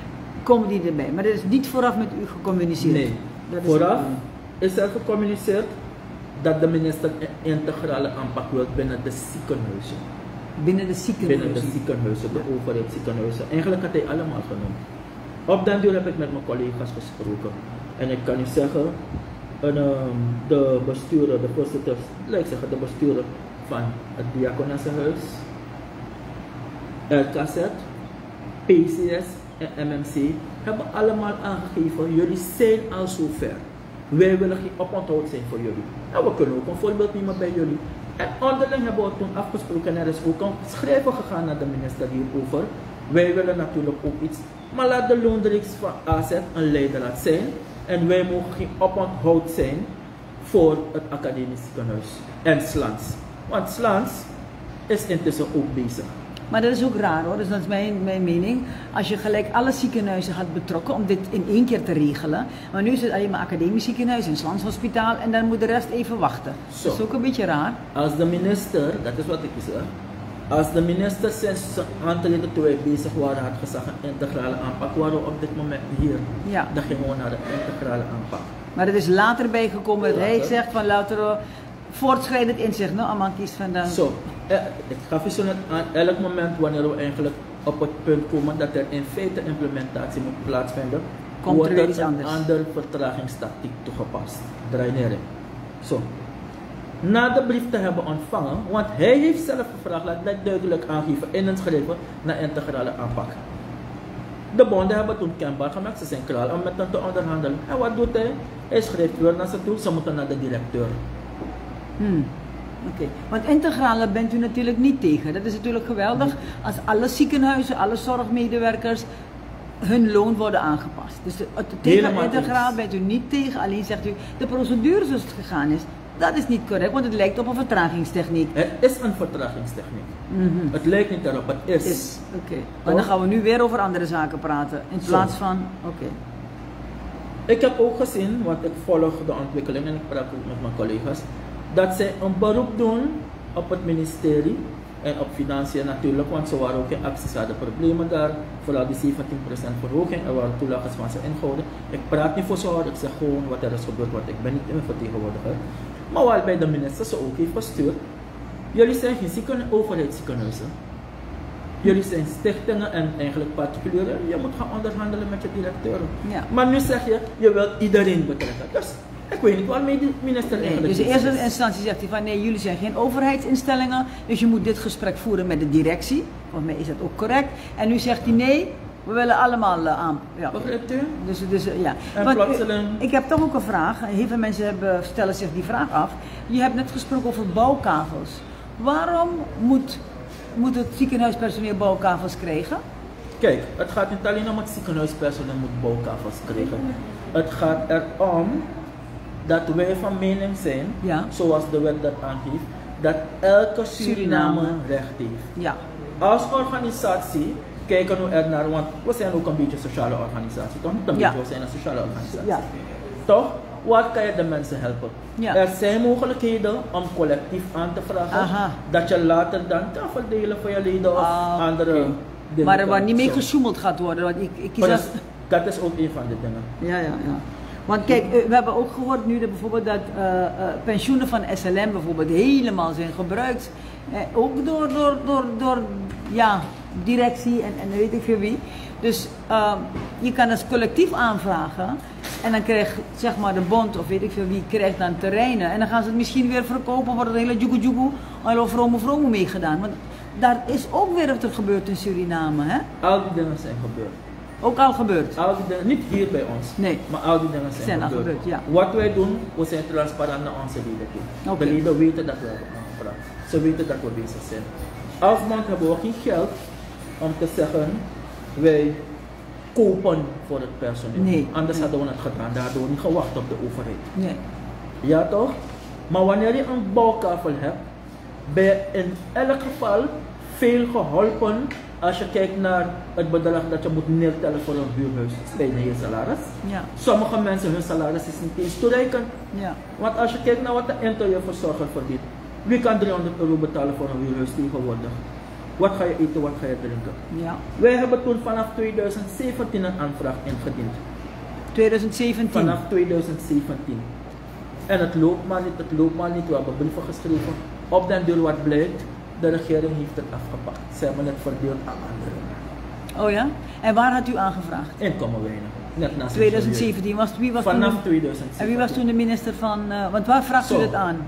komen die erbij. Maar dat is niet vooraf met u gecommuniceerd? Nee, dat is vooraf is er gecommuniceerd dat de minister een integrale aanpak wil binnen de ziekenhuizen. Binnen de ziekenhuizen? Binnen de ziekenhuizen, de overheidsziekenhuizen. Eigenlijk had hij allemaal genoemd. Op den duur heb ik met mijn collega's gesproken. En ik kan u zeggen, de bestuurder, de voorzitter, de bestuurder van het Diakonessenhuis, LKZ, PCS en MMC hebben allemaal aangegeven, jullie zijn al zover. Wij willen geen oponthoud zijn voor jullie. En we kunnen ook een voorbeeld nemen bij jullie. En onderling hebben we toen afgesproken en er is ook een schrijven gegaan naar de minister hierover. Wij willen natuurlijk ook iets, maar laat de loonreeks van AZ een leidraad zijn. En wij mogen geen oponthoud zijn voor het academisch ziekenhuis en Slans. Want Slans is intussen ook bezig. Maar dat is ook raar hoor, dus dat is mijn mening. Als je gelijk alle ziekenhuizen had betrokken om dit in één keer te regelen. Maar nu is het alleen maar academisch ziekenhuis en Slans hospitaal en dan moet de rest even wachten. Zo. Dat is ook een beetje raar. Als de minister, dat is wat ik zeg. Als de minister sinds een aantal jaren toen wij bezig waren had gezegd een integrale aanpak, waren we op dit moment hier. Ja. Dan gingen we naar de integrale aanpak. Maar het is later bijgekomen dat hij zegt van laten we voortschrijdend inzicht, nou, allemaal kiest van dan. Zo, ik gaf je zo net aan, elk moment wanneer we eigenlijk op het punt komen dat er in feite implementatie moet plaatsvinden, Komt er weer iets een anders. andere vertragingstactiek toegepast. Draai neer. Zo. Na de brief te hebben ontvangen, want hij heeft zelf gevraagd, laat dat duidelijk aangeven, ingeschreven naar integrale aanpak. De bonden hebben toen kenbaar gemaakt, ze zijn klaar om met hen te onderhandelen. En wat doet hij? Hij schrijft weer naar ze toe, ze moeten naar de directeur. Oké. Want integrale bent u natuurlijk niet tegen. Dat is natuurlijk geweldig als alle ziekenhuizen, alle zorgmedewerkers hun loon worden aangepast. Dus tegen Helemaal integraal eens. bent u niet tegen, alleen zegt u de procedure zoals het gegaan is. Dat is niet correct, want het lijkt op een vertragingstechniek. Het is een vertragingstechniek. Het lijkt niet erop, het is. Oké. Maar dan gaan we nu weer over andere zaken praten. In plaats van, oké. Ik heb ook gezien, want ik volg de ontwikkeling en ik praat ook met mijn collega's, dat zij een beroep doen op het ministerie en op financiën natuurlijk, want ze waren ook in acties, ze hadden problemen daar, vooral die 17% verhoging, er waren toelages van ze ingehouden. Ik praat niet voor ze hard, ik zeg gewoon wat er is gebeurd, want ik ben niet in vertegenwoordiger. Maar waarbij de minister ze ook heeft gestuurd, jullie zijn geen overheidsziekenhuizen. Jullie zijn stichtingen en eigenlijk particulieren. Je moet gaan onderhandelen met je directeur. Ja. Maar nu zeg je, je wilt iedereen betrekken. Dus ik weet niet waarmee de minister eigenlijk Dus in bezig eerste is. instantie zegt hij van nee, jullie zijn geen overheidsinstellingen. Dus je moet dit gesprek voeren met de directie. Volgens mij is dat ook correct. En nu zegt hij nee, we willen allemaal aan. Ja. Begrijpt u? Dus ja. En Want, plotseling... ik heb toch ook een vraag. Heel veel mensen stellen zich die vraag af. Je hebt net gesproken over bouwkavels. Waarom moet het ziekenhuispersoneel bouwkavels krijgen? Kijk, het gaat niet alleen om het ziekenhuispersoneel moet bouwkavels krijgen. Het gaat erom dat wij van mening zijn, zoals de wet dat aangeeft, dat elke Surinamer recht heeft. Ja. Als organisatie kijken we er naar, want we zijn ook een beetje een sociale organisatie, toch? Niet een beetje, we zijn een sociale organisatie. Ja. Toch? Wat kan je de mensen helpen? Ja. Er zijn mogelijkheden om collectief aan te vragen, dat je later dan kan verdelen voor je leden of andere dingen. Maar er waar niet mee gesjoemeld gaat worden. Want ik kies dat is ook een van de dingen. Ja. Want kijk, we hebben ook gehoord nu dat bijvoorbeeld dat pensioenen van SLM bijvoorbeeld helemaal zijn gebruikt. Ook door directie en weet ik veel wie. Dus je kan als collectief aanvragen en dan krijgt zeg maar de bond of weet ik veel wie krijgt dan terreinen. En dan gaan ze het misschien weer verkopen, wordt het hele jugu al vromo meegedaan. Want daar is ook weer wat er gebeurt in Suriname, hè? Al die dingen zijn gebeurd. Ook al gebeurd? Al die dingen, niet hier bij ons, nee. maar al die dingen zijn al gebeurd. Ja. Wat wij doen, we zijn transparant naar onze leden toe. Okay. De leden weten dat we hebben aangevraagd. Ze weten dat we bezig zijn. Als man hebben we geen geld om te zeggen, wij kopen voor het personeel. Nee. Anders hadden we het gedaan, daar hadden we niet gewacht op de overheid. Nee. Ja toch? Maar wanneer je een bouwkavel hebt, ben je in elk geval veel geholpen als je kijkt naar het bedrag dat je moet neertellen voor een huurhuis. Bijna je salaris. Ja. Sommige mensen hun salaris is niet eens toereikend. Ja. Want als je kijkt naar wat de interieursverzorger verdient, wie kan €300 betalen voor een huurhuis tegenwoordig? Wat ga je eten, wat ga je drinken? Ja. Wij hebben toen vanaf 2017 een aanvraag ingediend. 2017. Vanaf 2017. En het loopt maar niet. We hebben brieven geschreven. Op den duur wat blijkt, de regering heeft het afgepakt. Ze hebben het verdeeld aan anderen. Oh ja? En waar had u aangevraagd? Inkomenwijnen. Net na 2017. Wie was vanaf toen, 2017. en wie was toen de minister van... want waar vraagt u Zo. dit aan?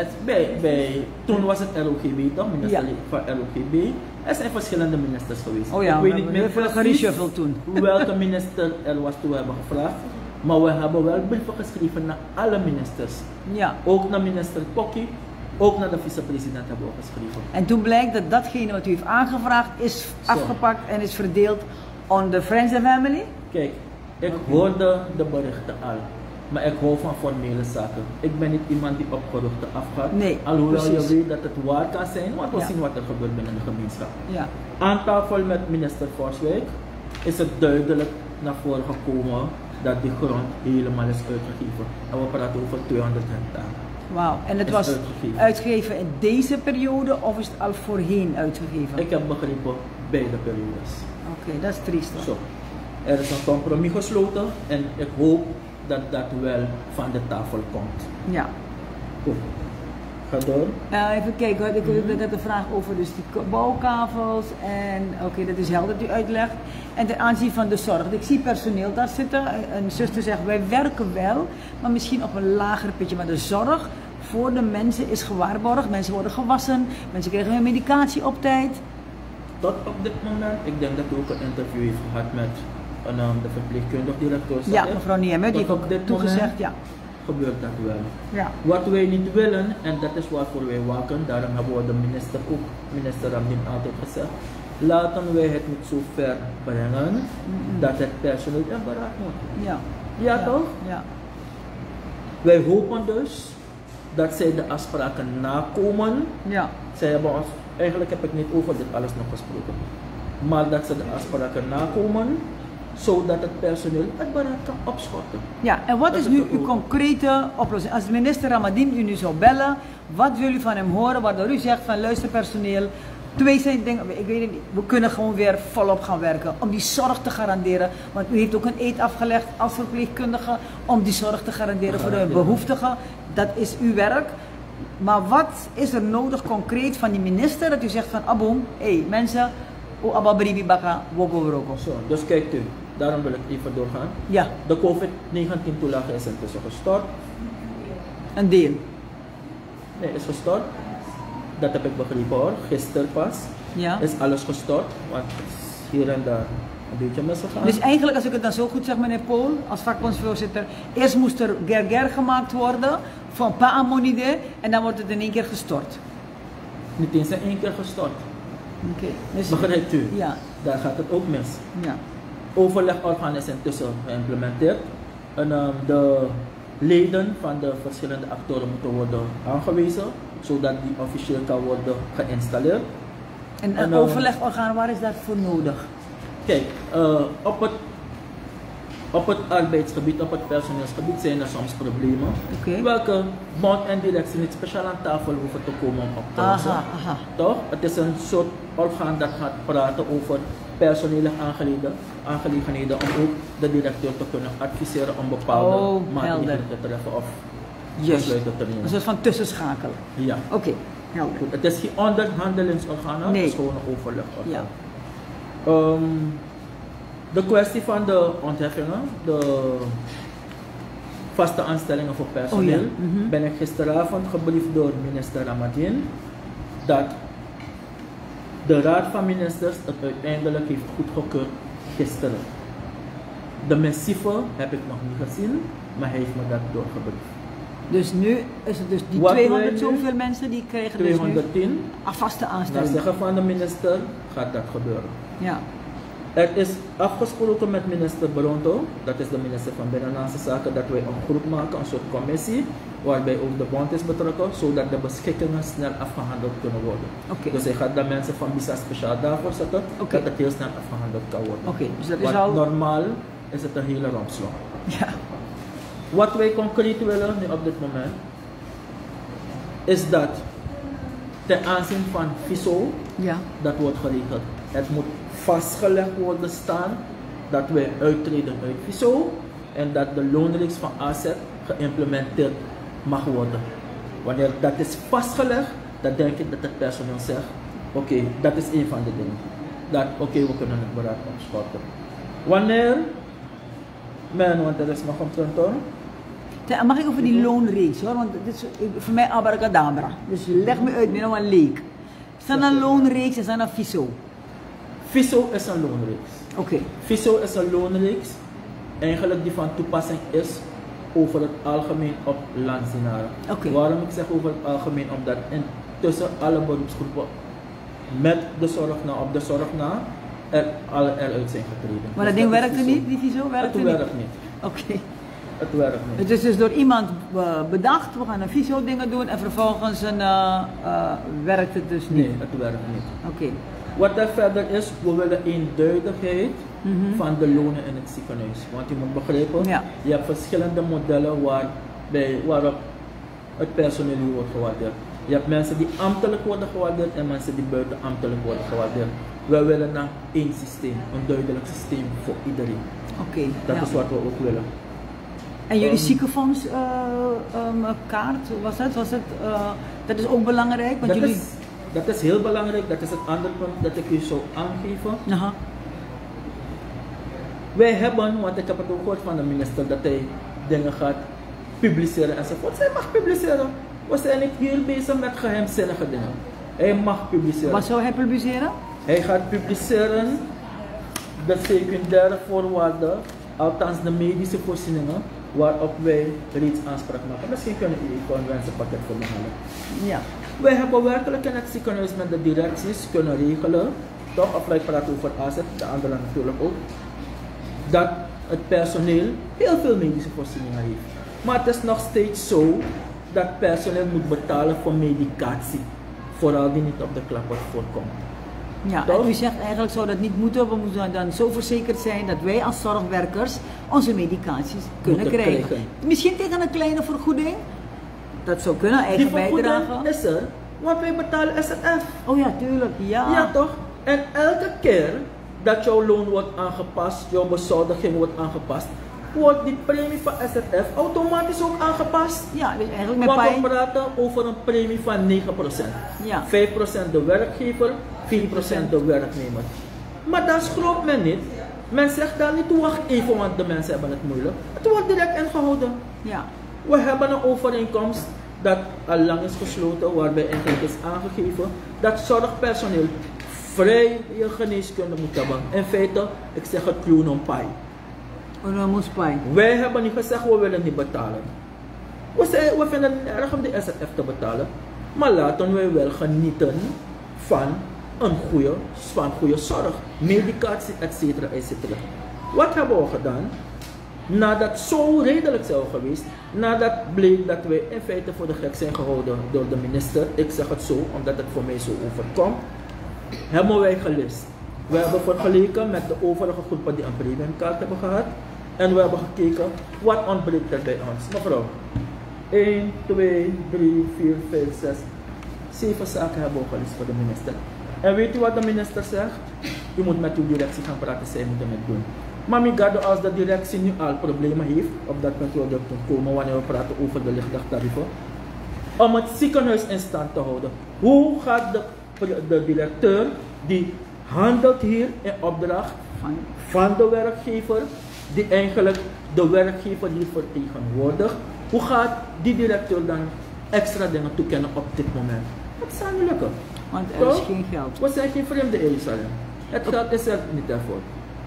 Toen was het LOGB toch, minister van LOGB. Er zijn verschillende ministers geweest. Oh ja, ik weet niet meer veel gereshuffeld toen. welke minister er was toen we hebben gevraagd. Maar we hebben wel brieven geschreven naar alle ministers. Ja. Ook naar minister Pokkie, ook naar de vicepresident hebben we geschreven. En toen blijkt dat datgene wat u heeft aangevraagd is afgepakt en is verdeeld on the friends and family? Kijk, ik hoorde de berichten al. Maar ik hou van formele zaken. Ik ben niet iemand die op geruchten afgaat. Nee, alhoewel precies. je weet dat het waar kan zijn, want we Ja. zien wat er gebeurt binnen de gemeenschap. Ja. Aan tafel met minister Forswijk is het duidelijk naar voren gekomen dat die grond helemaal is uitgegeven. En we praten over 200 hectare. Wauw. En het Is was uitgegeven. uitgegeven in deze periode of is het al voorheen uitgegeven? Ik heb begrepen beide periodes. Oké, dat is triest hoor. Zo. Er is een compromis gesloten en ik hoop dat dat wel van de tafel komt. Ja. Goed. Ga door. Even kijken, hoor. Ik had een vraag over dus die bouwkavels en oké, dat is helder dat u uitlegt. En ten aanzien van de zorg, ik zie personeel daar zitten. Een zuster zegt, wij werken wel, maar misschien op een lager pitje. Maar de zorg voor de mensen is gewaarborgd, mensen worden gewassen, mensen krijgen hun medicatie op tijd. Tot op dit moment, ik denk dat u ook een interview heeft gehad met de verpleegkundig directeur. Ja, mevrouw Niemet, die heeft Tot op ook dit toegezegd, moment ja. gebeurt dat wel. Ja. Wat wij niet willen, en dat is waarvoor wij waken, daarom hebben we de minister ook, minister Ramdin altijd gezegd, laten wij het niet zo ver brengen dat het personeel in beraad moet. Ja. Ja, toch? Ja. Wij hopen dus dat zij de afspraken nakomen. Ja. Zij hebben ons, eigenlijk heb ik niet over dit alles nog gesproken, maar dat ze de afspraken nakomen, zodat het personeel het beraad kan opschorten. Ja, en wat Dat is is nu de uw doel. concrete oplossing? Als minister Ramadin u nu zou bellen, wat wil u van hem horen waardoor u zegt van luister personeel, twee zijn dingen, ik weet het niet, we kunnen gewoon weer volop gaan werken om die zorg te garanderen. Want u heeft ook een eed afgelegd als verpleegkundige om die zorg te garanderen voor de behoeftigen. Dat is uw werk. Maar wat is er nodig concreet van die minister dat u zegt van aboom, hé mensen, o ababaribi baka, wogo rogo. Zo, dus kijkt u, daarom wil ik even doorgaan. Ja, De COVID-19 toelage is intussen gestort. een deel. Nee, is gestort. Dat heb ik begrepen hoor. Gisteren pas Ja. is alles gestort. Want het is hier en daar een beetje misgegaan. Dus eigenlijk, als ik het dan zo goed zeg, meneer Pool, als vakbondsvoorzitter, eerst moest er gerger gemaakt worden van pa-ammonide en dan wordt het in één keer gestort. Niet eens in één keer gestort. Oké. Dus, Begrijpt u? ja, Daar gaat het ook mis. ja. Overlegorgaan is intussen geïmplementeerd. En de leden van de verschillende actoren moeten worden aangewezen, zodat die officieel kan worden geïnstalleerd. En En, een overlegorgaan, waar is dat voor nodig? Kijk, op het arbeidsgebied, op het personeelsgebied zijn er soms problemen. Oké. Welke bond en directie niet speciaal aan tafel hoeven te komen om op te lossen. Aha, aha. Toch? Het is een soort orgaan dat gaat praten over personele aangelegenheden om ook de directeur te kunnen adviseren om bepaalde Oh, maatregelen helder. te treffen of Juist. besluiten te Een nemen. soort van tussenschakel. Ja. Oké, helder. Goed, het is geen onderhandelingsorgaan, Nee. het is gewoon een overlegorgaan. Ja. De kwestie van de ontheffingen, de vaste aanstellingen voor personeel, Oh ja, mhm. ben ik gisteravond gebriefd door minister Ramadin dat de Raad van Ministers het uiteindelijk heeft goedgekeurd gisteren. De missieve heb ik nog niet gezien, maar hij heeft me dat doorgebriefd. Dus nu is het dus die Wat 200 wij nu- zoveel mensen die kregen dus nu 210, een vaste naar aanstelling. zeggen van de minister gaat dat gebeuren. Ja. Er is afgesproken met minister Bronto, dat is de minister van Binnenlandse Zaken, dat wij een groep maken, een soort commissie, waarbij ook de bond is betrokken, zodat de beschikkingen snel afgehandeld kunnen worden. Oké. Dus hij gaat de mensen van BISA speciaal daarvoor zetten, Oké. dat het heel snel afgehandeld kan worden. Oké, dus dat is Want al... normaal is het een hele rampslag. Ja. Wat wij concreet willen nu op dit moment, is dat ten aanzien van FISO, Ja. Dat wordt geregeld. Het moet vastgelegd worden staan dat wij uittreden uit FISO en dat de loonreeks van AZ geïmplementeerd mag worden. Wanneer dat is vastgelegd, dan denk ik dat het personeel zegt, oké, dat is een van de dingen. Dat oké, we kunnen het beraad opschorten. Wanneer men, want er is nog een punt hoor. Mag ik over die loonreeks hoor, want dit is voor mij abracadabra. Dus leg me uit, meer dan een leek. Is dat een loonreeks, is dat een FISO? FISO is een loonreeks. Oké. FISO is een loonreeks, eigenlijk die van toepassing is over het algemeen op landsdienaren. Oké. Waarom ik zeg over het algemeen? Omdat intussen alle beroepsgroepen met de zorg na, op de zorg na, eruit zijn getreden. Maar dat ding werkt er niet, die FISO? Het werkt niet. Oké. Het werkt niet. Het is dus door iemand bedacht, we gaan een FISO dingen doen en vervolgens werkt het dus niet? Nee, het werkt niet. Oké. Wat er verder is, we willen eenduidigheid van de lonen in het ziekenhuis. Want je moet begrijpen, je hebt verschillende modellen waarop het personeel nu wordt gewaardeerd. Je hebt mensen die ambtelijk worden gewaardeerd en mensen die buiten ambtelijk worden gewaardeerd. Wij willen naar één systeem, een duidelijk systeem voor iedereen. Oké. Dat is wat we ook willen. En jullie ziekenfondskaart, dat is ook belangrijk? Want dat is heel belangrijk, dat is het andere punt dat ik u zou aangeven. Aha. Wij hebben, want ik heb het ook gehoord van de minister, dat hij dingen gaat publiceren enzovoort. Hij mag publiceren. We zijn niet hier bezig met geheimzinnige dingen. Hij mag publiceren. Wat zou hij publiceren? Hij gaat publiceren de secundaire voorwaarden, althans de medische voorzieningen, waarop wij reeds aanspraak maken. Misschien kunnen jullie gewoon een wensenpakket voor me halen. Ja. Wij hebben werkelijk in het ziekenhuis met de directies kunnen regelen, toch, of wij praten over AZ, de anderen natuurlijk ook, dat het personeel heel veel medische voorzieningen heeft. Maar het is nog steeds zo dat personeel moet betalen voor medicatie, vooral die niet op de klapper voorkomt. Ja, en u zegt eigenlijk zou dat niet moeten, we moeten dan zo verzekerd zijn dat wij als zorgwerkers onze medicaties kunnen krijgen. Misschien tegen een kleine vergoeding, dat zou kunnen, eigen bijdrage. Is er, want wij betalen SZF. Oh ja, tuurlijk, ja. Ja toch? En elke keer dat jouw loon wordt aangepast, jouw bezoldiging wordt aangepast, wordt die premie van SZF automatisch ook aangepast. Ja, dus eigenlijk met want we praten over een premie van 9%. Ja. 5% de werkgever, 4% de werknemer. Maar dat schroopt men niet. Men zegt dan niet, wacht even, want de mensen hebben het moeilijk. Het wordt direct ingehouden. Ja. We hebben een overeenkomst dat al lang is gesloten, waarbij eigenlijk is aangegeven dat zorgpersoneel vrij je geneeskunde moet hebben. In feite, ik zeg het non pai. Wij hebben niet gezegd, we willen niet betalen. We vinden het erg om de SZF te betalen, maar laten we wel genieten van een goede zorg, medicatie, etc. Wat hebben we gedaan? Nadat het zo redelijk zou geweest, nadat bleek dat wij in feite voor de gek zijn gehouden door de minister, ik zeg het zo omdat het voor mij zo overkomt, hebben wij gelist. We hebben vergeleken met de overige groepen die een premiumkaart hebben gehad en we hebben gekeken wat ontbreekt er bij ons. Mevrouw, 1, 2, 3, 4, 5, 6, 7 zaken hebben we gelist voor de minister. En weet u wat de minister zegt? U moet met uw directie gaan praten, zij moeten het doen. Maar Migado, als de directie nu al problemen heeft, op dat punt wil ik komen wanneer we praten over de lichtdagtarieven, om het ziekenhuis in stand te houden. Hoe gaat de directeur, die handelt hier in opdracht van de werkgever, die eigenlijk de werkgever hier vertegenwoordigt, hoe gaat die directeur dan extra dingen toekennen op dit moment? Dat zou niet lukken. Want er is geen geld. We zijn geen vreemde in Jeruzalem. Het geld is er niet daarvoor.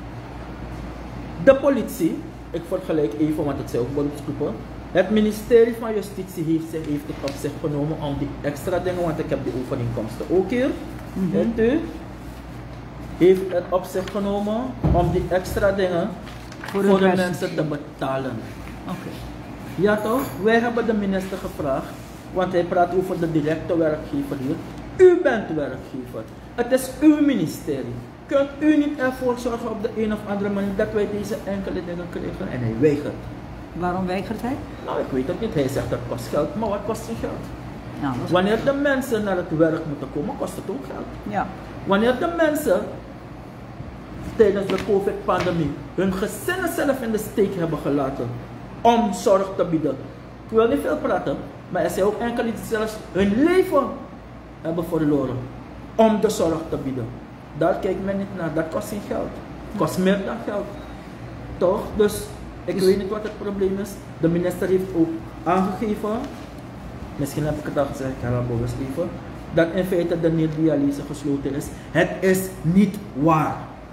De politie, ik vergelijk even, want het zijn ook beroepsgroepen. Het ministerie van Justitie heeft het op zich genomen om die extra dingen, want ik heb die overeenkomsten ook hier. En u heeft het op zich genomen om die extra dingen voor de mensen te betalen. Okay. Ja toch? Wij hebben de minister gevraagd, want hij praat over de directe werkgever hier. U bent werkgever. Het is uw ministerie. Kunt u niet ervoor zorgen op de een of andere manier dat wij deze enkele dingen krijgen? En hij weigert. Waarom weigert hij? Nou, ik weet het niet. Hij zegt dat kost geld, maar wat kost zijn geld? Ja, dat is Wanneer de mensen naar het werk moeten komen, kost het ook geld. Ja. Wanneer de mensen tijdens de COVID-pandemie hun gezinnen zelf in de steek hebben gelaten om zorg te bieden. Ik wil niet veel praten, maar er zijn ook enkele die zelfs hun leven hebben verloren om de zorg te bieden. Daar kijkt men niet naar, dat kost geen geld. Het kost meer dan geld. Toch? Dus ik weet niet wat het probleem is. De minister heeft ook aangegeven, misschien heb ik het al gezegd, ik herhaal het even, dat in feite de nierdialyse gesloten is. Het is niet waar.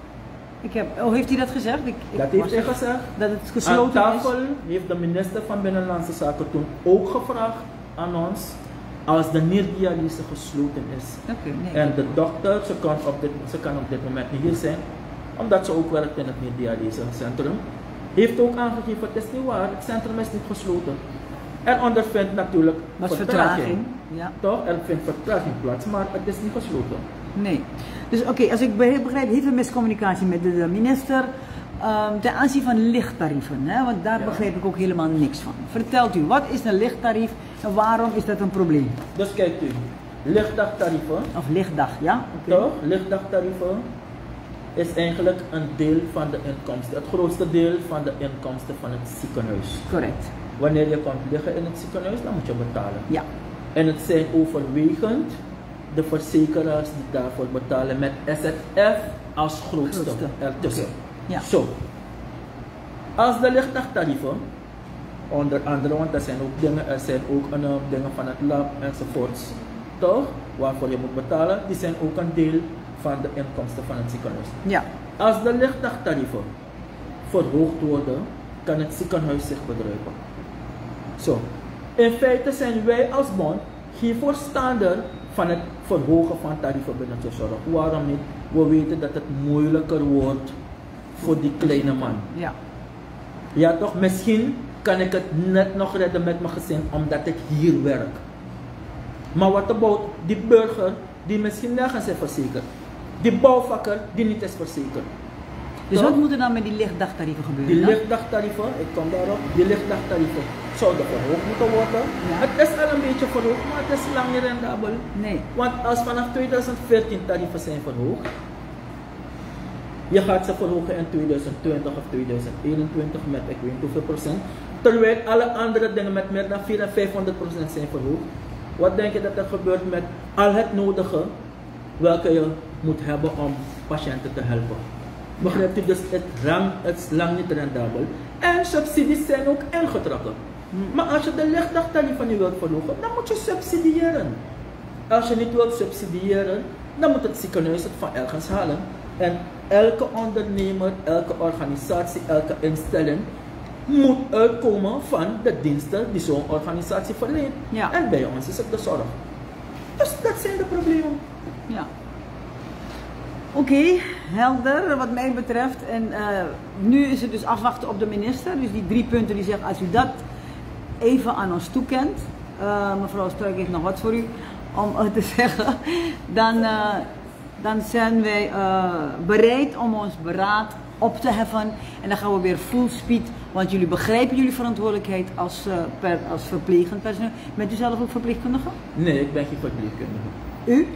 Heeft hij dat gezegd? Dat heeft hij gezegd. Dat het gesloten aan tafel heeft de minister van Binnenlandse Zaken toen ook gevraagd aan ons als de nierdialyse gesloten is. Nee. En de dokter, ze kan op dit moment niet hier zijn, omdat ze ook werkt in het nierdialysecentrum, heeft ook aangegeven, het is niet waar, het centrum is niet gesloten. Er ondervindt natuurlijk vertraging. Ja. Toch? Er vindt vertraging plaats, maar het is niet gesloten. Nee. Dus oké, als ik begrijp, heeft er miscommunicatie met de minister ten aanzien van lichttarieven, hè? Want daar begrijp ik ook helemaal niks van. Vertelt u, wat is een lichttarief en waarom is dat een probleem? Dus kijkt u, lichtdagtarieven. Of lichtdag, ja? Toch? Lichtdagtarieven is eigenlijk een deel van de inkomsten, het grootste deel van de inkomsten van het ziekenhuis. Correct. Wanneer je komt liggen in het ziekenhuis, dan moet je betalen. Ja. En het zijn overwegend de verzekeraars die daarvoor betalen met SZF als grootste ertussen. Ja. Zo. Als de lichtdagtarieven, onder andere, want er zijn ook dingen van het lab enzovoorts, toch? Waarvoor je moet betalen, die zijn ook een deel van de inkomsten van het ziekenhuis. Ja. Als de lichtdagtarieven verhoogd worden, kan het ziekenhuis zich bedruipen. Zo. In feite zijn wij als bond geen voorstander van het verhogen van tarieven binnen de zorg. Waarom niet? We weten dat het moeilijker wordt voor die kleine man. Ja. Ja toch, misschien kan ik het net nog redden met mijn gezin omdat ik hier werk. Maar wat about die burger die misschien nergens is verzekerd? Die bouwvakker die niet is verzekerd. Dus wat moet er dan met die lichtdagtarieven gebeuren? Die lichtdagtarieven, ik kom daarop, die lichtdagtarieven zouden verhoogd moeten worden. Ja. Het is al een beetje verhoogd, maar het is lang niet rendabel. Nee. Want als vanaf 2014 tarieven zijn verhoogd, je gaat ze verhogen in 2020 of 2021 met ik weet niet hoeveel procent, terwijl alle andere dingen met meer dan 400 en 500% zijn verhoogd. Wat denk je dat er gebeurt met al het nodige welke je moet hebben om patiënten te helpen? Begrijpt u? Dus het is lang niet rendabel. En subsidies zijn ook ingetrokken. Maar als je de lichtdagtarieven niet wilt verhogen, dan moet je subsidiëren. Als je niet wilt subsidiëren, dan moet het ziekenhuis het van ergens halen. En elke ondernemer, elke organisatie, elke instelling moet uitkomen van de diensten die zo'n organisatie verleent. Ja. En bij ons is het de zorg. Dus dat zijn de problemen. Ja. Oké, helder wat mij betreft. En nu is het dus afwachten op de minister. Dus die 3 punten die zeggen, als u dat even aan ons toekent, mevrouw Struik heeft nog wat voor u om te zeggen, dan zijn wij bereid om ons beraad op te heffen. En dan gaan we weer full speed, want jullie begrijpen jullie verantwoordelijkheid als verplegend personeel. Bent u zelf ook verpleegkundige? Nee, ik ben geen verpleegkundige. U?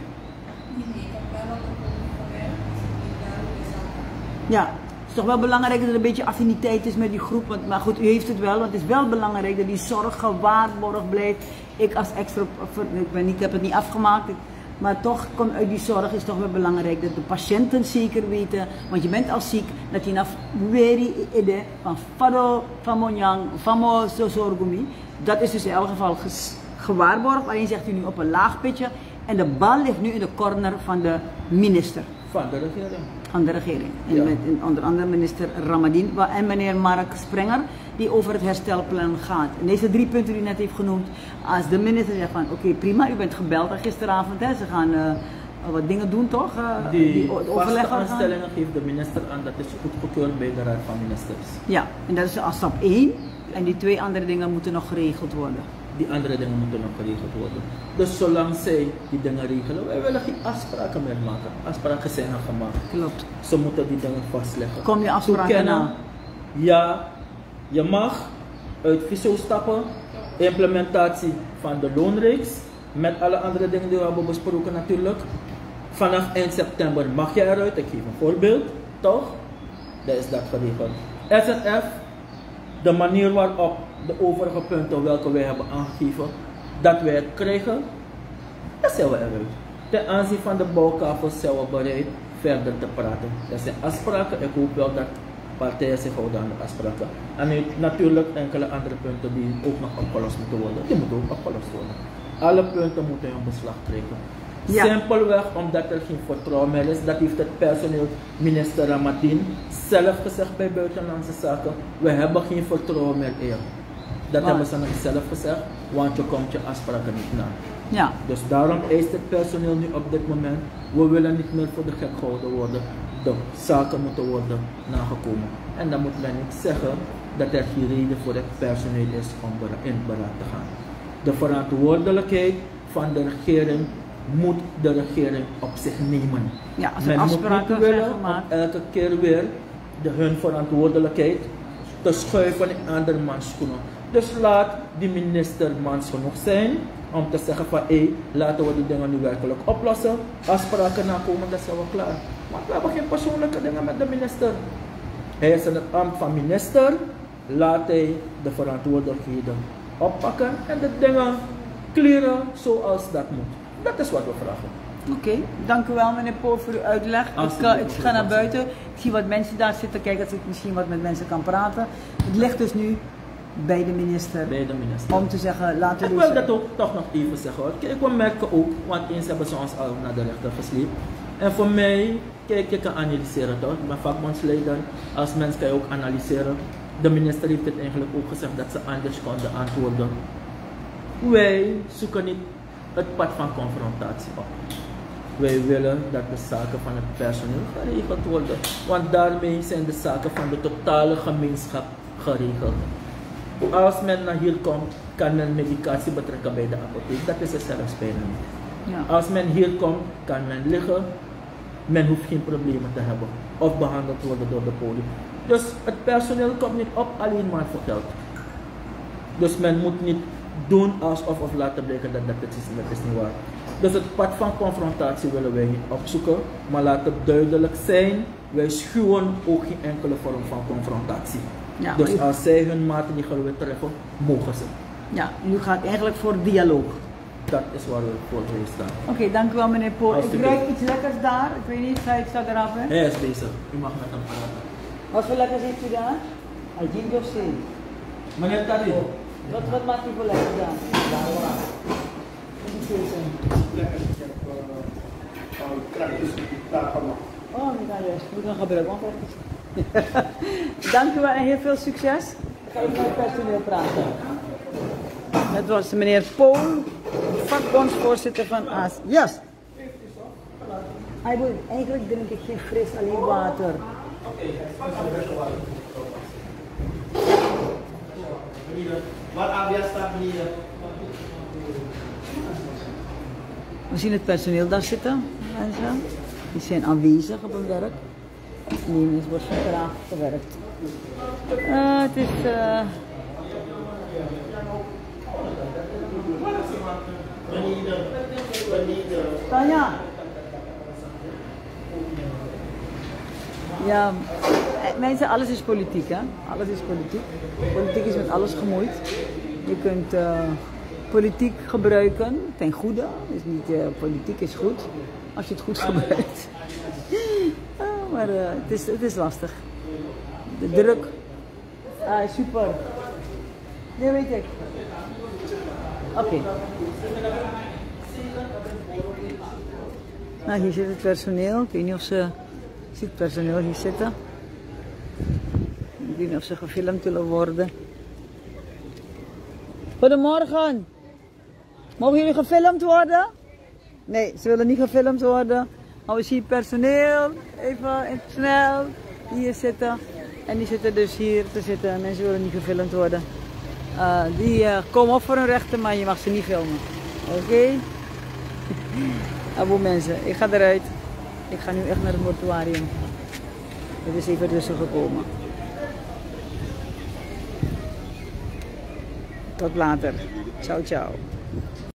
Ja, het is toch wel belangrijk dat er een beetje affiniteit is met die groep. Maar goed, u heeft het wel, want het is wel belangrijk dat die zorg gewaarborgd blijft. Ik als extra, ik heb het niet afgemaakt, maar toch komt uit die zorg is toch wel belangrijk dat de patiënten zeker weten. Want je bent al ziek, dat je naf weri ide van fado, van monjang, van mo zorgumi. Dat is dus in elk geval gewaarborgd. Alleen zegt u nu op een laag pitje. En de bal ligt nu in de corner van de minister. Van de regering. Van de regering. En Ja. met onder andere minister Ramadien en meneer Mark Sprenger, die over het herstelplan gaat. En deze 3 punten die u net heeft genoemd, als de minister zegt van oké, prima, u bent gebeld gisteravond, hè, ze gaan wat dingen doen toch? Die overleggen vaste gaan. aanstellingen geeft de minister aan, dat is goedgekeurd bij de Raad van Ministers. Ja, en dat is als stap 1. En die 2 andere dingen moeten nog geregeld worden. Die andere dingen moeten nog geregeld worden. Dus zolang zij die dingen regelen, wij willen geen afspraken meer maken. Afspraken zijn al gemaakt. Klopt. Ze moeten die dingen vastleggen. Kom je afspraken Toekennen, na? ja, je mag uit FISO stappen, implementatie van de loonreeks, Met alle andere dingen die we hebben besproken natuurlijk. Vanaf eind september mag je eruit. Ik geef een voorbeeld, toch? Dat is dat geregeld. SNF, de manier waarop de overige punten welke wij hebben aangegeven, dat wij het krijgen, dan zijn we eruit. Ten aanzien van de bouwkavels zijn we bereid verder te praten. Dat zijn afspraken. Ik hoop wel dat partijen zich houden aan de afspraken. En natuurlijk enkele andere punten die ook nog opgelost moeten worden. Die moeten ook opgelost worden. Alle punten moeten in beslag krijgen. Ja. Simpelweg omdat er geen vertrouwen meer is. Dat heeft het personeel, minister Ramadin, zelf gezegd bij Buitenlandse Zaken. We hebben geen vertrouwen meer in. Dat hebben ze nog zelf gezegd, want je komt je afspraken niet na. Ja. Dus daarom eist het personeel nu op dit moment, we willen niet meer voor de gek gehouden worden. De zaken moeten worden nagekomen. En dan moet men niet zeggen dat er geen reden voor het personeel is om in beraad te gaan. De verantwoordelijkheid van de regering moet de regering op zich nemen. Ja, als men afspraken moet niet willen om elke keer weer hun verantwoordelijkheid te schuiven in andermans schoenen. Dus laat die minister mans genoeg zijn om te zeggen van laten we die dingen nu werkelijk oplossen. Afspraken nakomen, dat zijn we klaar. Want we hebben geen persoonlijke dingen met de minister. Hij is in het ambt van minister, laat hij de verantwoordelijkheden oppakken en de dingen clearen zoals dat moet. Dat is wat we vragen. Oké, dank u wel meneer Pool voor uw uitleg. Ik ga naar buiten, ik zie wat mensen daar zitten, kijk dat ik misschien wat met mensen kan praten. Het ligt dus nu bij de minister. Om te zeggen, laten we... Ik wil dat ook toch nog even zeggen hoor. Kijk, we merken ook, want eens hebben ze ons al naar de rechter gesleept. En voor mij, kijk, je kan analyseren toch? Ik ben vakbondsleider. Als mens kan je ook analyseren. De minister heeft het eigenlijk ook gezegd dat ze anders konden antwoorden. Wij zoeken niet het pad van confrontatie op. Wij willen dat de zaken van het personeel geregeld worden. Want daarmee zijn de zaken van de totale gemeenschap geregeld. Als men naar hier komt, kan men medicatie betrekken bij de apotheek. Dat is er zelfs bijna niet. Ja. Als men hier komt, kan men liggen. Men hoeft geen problemen te hebben. Of behandeld worden door de poli. Dus het personeel komt niet op alleen maar voor geld. Dus men moet niet doen alsof of laten blijken dat dat is niet waar. Dus het pad van confrontatie willen wij niet opzoeken. Maar laat het duidelijk zijn. Wij schuwen ook geen enkele vorm van confrontatie. Ja, dus als zij hun maten niet willen treffen, mogen ze. Ja, u gaat eigenlijk voor dialoog. Dat is waar we voor staan. Oké, dank u wel meneer Pool. Ik ruik iets lekkers daar. Ik weet niet, ik sta eraf hè? Hij is bezig. U mag met hem praten. Wat voor lekkers heeft u daar? Ajin of zee? Meneer Tari. Wat maakt u voor lekkers daar? Lekker, ik heb kruidjes daar gemaakt. Oh, nou juist. Moet ik nog gebruiken. Dank u wel en heel veel succes. Ik ga even met het personeel praten. Dat was meneer Pool, vakbondsvoorzitter van AS. Yes. Eigenlijk drink ik geen fris, alleen water. Waar ABS staat hier? We zien het personeel daar zitten, mensen. Die zijn aanwezig op hun werk. Nee, wordt vandaag gewerkt. Het is... Tanja. Ja, mensen, alles is politiek hè. Alles is politiek. Politiek is met alles gemoeid. Je kunt politiek gebruiken ten goede. Dus niet, politiek is goed als je het goed gebruikt. Maar het is lastig. De druk. Super. Nee, weet ik. Oké. Nou, hier zit het personeel. Ik weet niet of ze... ziet het personeel hier zitten. Ik weet niet of ze gefilmd willen worden. Goedemorgen. Mogen jullie gefilmd worden? Nee, ze willen niet gefilmd worden. Maar we zien personeel, even snel, hier zitten. En die zitten dus hier te zitten. Mensen willen niet gefilmd worden. Die komen op voor hun rechten, maar je mag ze niet filmen. Oké? Aboe mensen, ik ga eruit. Ik ga nu echt naar het mortuarium. Het is even tussen gekomen. Tot later. Ciao, ciao.